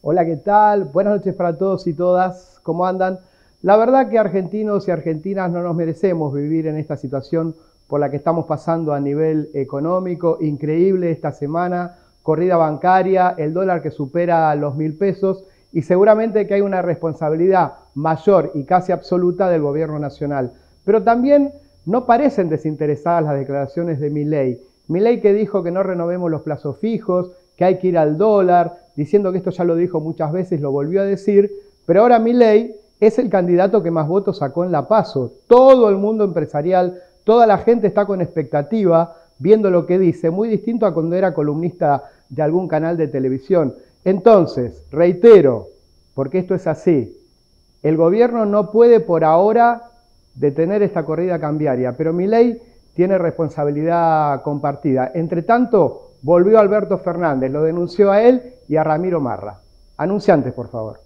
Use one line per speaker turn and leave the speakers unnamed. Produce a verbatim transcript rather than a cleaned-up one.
Hola, ¿qué tal? Buenas noches para todos y todas. ¿Cómo andan? La verdad que argentinos y argentinas no nos merecemos vivir en esta situación por la que estamos pasando a nivel económico. Increíble esta semana, corrida bancaria, el dólar que supera los mil pesos y seguramente que hay una responsabilidad mayor y casi absoluta del gobierno nacional. Pero también no parecen desinteresadas las declaraciones de Milei. Milei que dijo que no renovemos los plazos fijos, que hay que ir al dólar, diciendo que esto ya lo dijo muchas veces, lo volvió a decir, pero ahora Milei es el candidato que más votos sacó en la PASO. Todo el mundo empresarial, toda la gente está con expectativa viendo lo que dice, muy distinto a cuando era columnista de algún canal de televisión. Entonces, reitero, porque esto es así, el gobierno no puede por ahora detener esta corrida cambiaria, pero Milei tiene responsabilidad compartida. Entre tanto, volvió Alberto Fernández, lo denunció a él y a Ramiro Marra. Anunciantes, por favor.